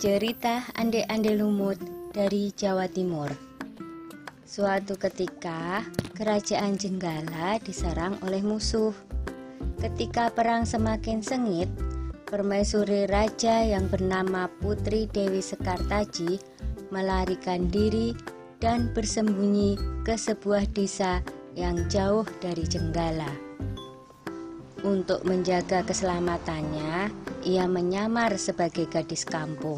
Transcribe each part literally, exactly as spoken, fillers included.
Cerita Ande-Ande Lumut dari Jawa Timur. Suatu ketika, kerajaan Jenggala diserang oleh musuh. Ketika perang semakin sengit, permaisuri raja yang bernama Putri Dewi Sekartaji melarikan diri dan bersembunyi ke sebuah desa yang jauh dari Jenggala. Untuk menjaga keselamatannya, ia menyamar sebagai gadis kampung.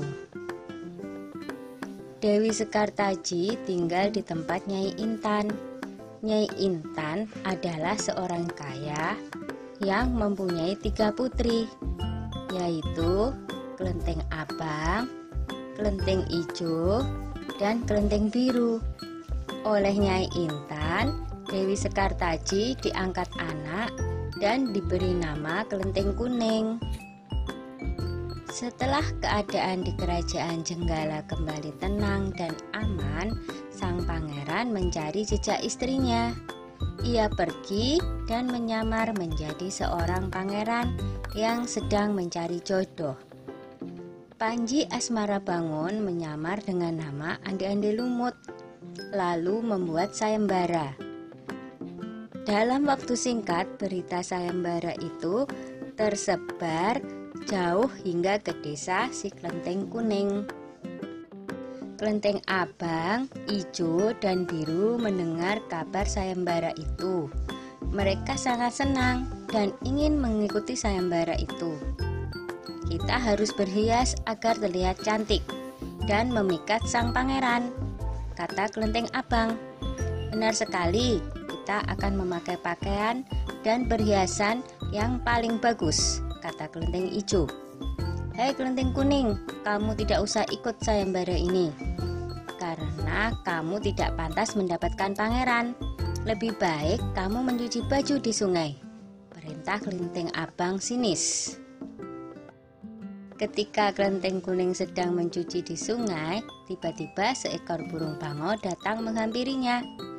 Dewi Sekartaji tinggal di tempat Nyai Intan. Nyai Intan adalah seorang kaya yang mempunyai tiga putri, yaitu Kelenteng Abang, Kelenteng Ijo, dan Kelenteng Biru. Oleh Nyai Intan, Dewi Sekartaji diangkat anak dan diberi nama Kelenteng Kuning. Setelah keadaan di kerajaan Jenggala kembali tenang dan aman, sang pangeran mencari jejak istrinya. Ia pergi dan menyamar menjadi seorang pangeran yang sedang mencari jodoh. Panji Asmarabangun menyamar dengan nama Ande-Ande Lumut, lalu membuat sayembara. Dalam waktu singkat, berita sayembara itu tersebar jauh hingga ke desa si Kelenteng Kuning. Kelenteng Abang, Ijo, dan Biru mendengar kabar sayembara itu. Mereka sangat senang dan ingin mengikuti sayembara itu. Kita harus berhias agar terlihat cantik dan memikat sang pangeran, kata Kelenteng Abang. Benar sekali. Kita akan memakai pakaian dan perhiasan yang paling bagus, kata Kelenteng Ijo. Hei Kelenteng Kuning, kamu tidak usah ikut sayembara ini, karena kamu tidak pantas mendapatkan pangeran. Lebih baik kamu mencuci baju di sungai, perintah Kelenteng Abang sinis. Ketika Kelenteng Kuning sedang mencuci di sungai, tiba-tiba seekor burung bangau datang menghampirinya.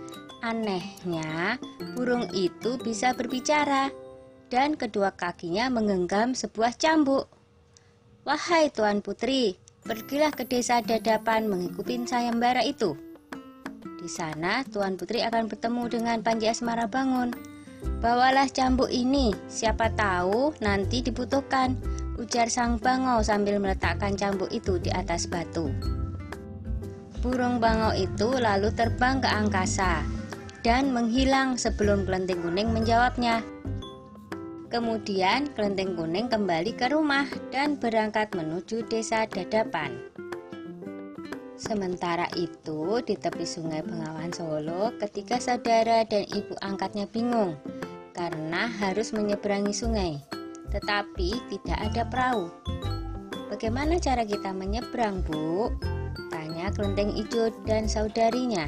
Anehnya, burung itu bisa berbicara dan kedua kakinya menggenggam sebuah cambuk. Wahai Tuan Putri, pergilah ke desa Dadapan mengikuti sayembara itu. Di sana Tuan Putri akan bertemu dengan Panji Asmarabangun. Bawalah cambuk ini, siapa tahu nanti dibutuhkan, ujar sang bangau sambil meletakkan cambuk itu di atas batu. Burung bangau itu lalu terbang ke angkasa dan menghilang sebelum Kelenteng Kuning menjawabnya. Kemudian Kelenteng Kuning kembali ke rumah dan berangkat menuju desa Dadapan. Sementara itu, di tepi sungai Bengawan Solo, ketiga saudara dan ibu angkatnya bingung karena harus menyeberangi sungai, tetapi tidak ada perahu. Bagaimana cara kita menyeberang, Bu? Tanya Kelenteng Ijo dan saudarinya.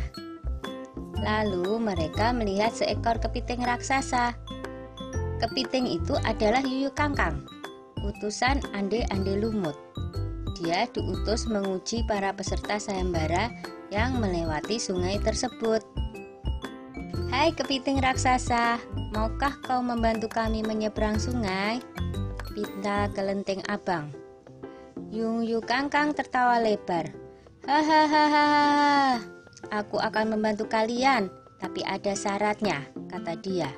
Lalu mereka melihat seekor kepiting raksasa. Kepiting itu adalah Yuyu Kangkang, utusan Ande-Ande Lumut. Dia diutus menguji para peserta sayembara yang melewati sungai tersebut. Hai kepiting raksasa, maukah kau membantu kami menyeberang sungai? Pinta Kelenteng Abang. Yuyu Kangkang tertawa lebar. Hahaha. Aku akan membantu kalian, tapi ada syaratnya, kata dia.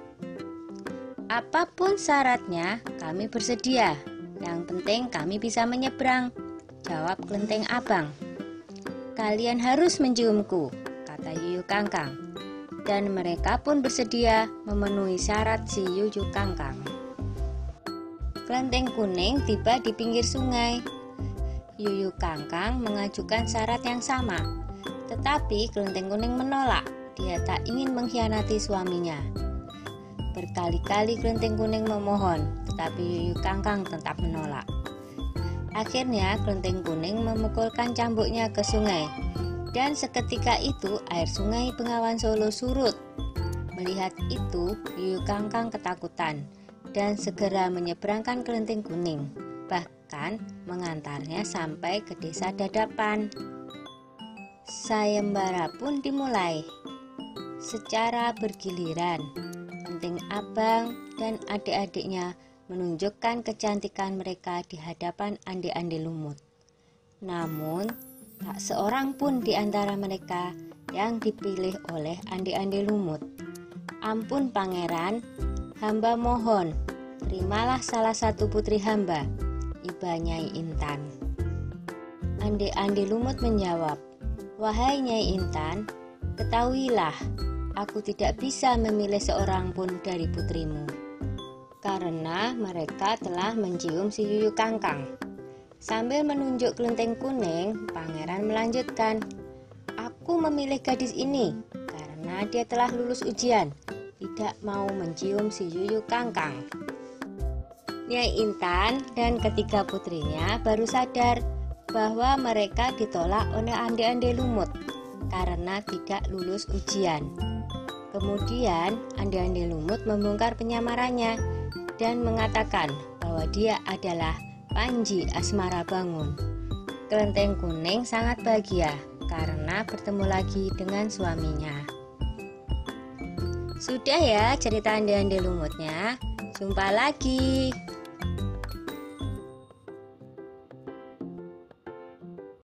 Apapun syaratnya, kami bersedia. Yang penting kami bisa menyeberang, jawab Kelenteng Abang. Kalian harus menciumku, kata Yuyu Kangkang. Dan mereka pun bersedia memenuhi syarat si Yuyu Kangkang. Kelenteng Kuning tiba di pinggir sungai. Yuyu Kangkang mengajukan syarat yang sama. Tetapi Kelenteng Kuning menolak, dia tak ingin mengkhianati suaminya. Berkali-kali Kelenteng Kuning memohon, tetapi Yuyu Kangkang tetap menolak. Akhirnya Kelenteng Kuning memukulkan cambuknya ke sungai, dan seketika itu air sungai Bengawan Solo surut. Melihat itu, Yuyu Kangkang ketakutan dan segera menyeberangkan Kelenteng Kuning, bahkan mengantarnya sampai ke desa Dadapan. Sayembara pun dimulai secara bergiliran. Kelenteng Abang dan adik-adiknya menunjukkan kecantikan mereka di hadapan Ande-Ande Lumut. Namun, tak seorang pun di antara mereka yang dipilih oleh Andi-Andi Lumut. Ampun pangeran, hamba mohon, terimalah salah satu putri hamba, iba Nyai Intan. Andi-Andi Lumut menjawab, wahai Nyai Intan, ketahuilah, aku tidak bisa memilih seorang pun dari putrimu, karena mereka telah mencium si Yuyu Kangkang. Sambil menunjuk kelenteng kuning, pangeran melanjutkan, aku memilih gadis ini karena dia telah lulus ujian, tidak mau mencium si Yuyu Kangkang. Nyai Intan dan ketiga putrinya baru sadar bahwa mereka ditolak oleh Andi-Andi Lumut karena tidak lulus ujian. Kemudian Andi-Andi Lumut membongkar penyamarannya dan mengatakan bahwa dia adalah Panji Asmara Bangun. Kelenteng kuning sangat bahagia karena bertemu lagi dengan suaminya. Sudah ya cerita Andi-Andi Lumutnya. Jumpa lagi.